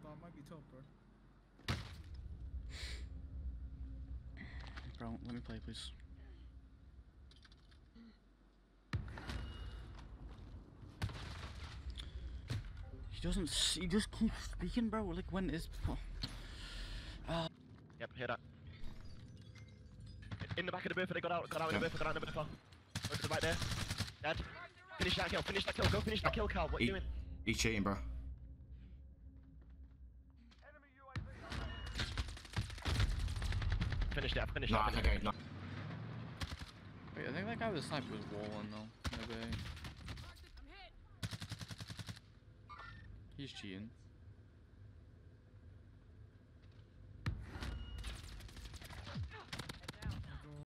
That might be tough, bro. Bro, let me play, please. He just keeps speaking, bro. Like, when is... Yep, hear that. In the back of the booth, they got out in the booth, got out in the booth. Look to the right there. Dead. Finish that kill, go finish that kill, Cal. What are you doing? He's cheating, bro. Finish that, finish No, that. okay, no. Wait, I think that guy with the sniper was walling, though. Maybe. He's cheating.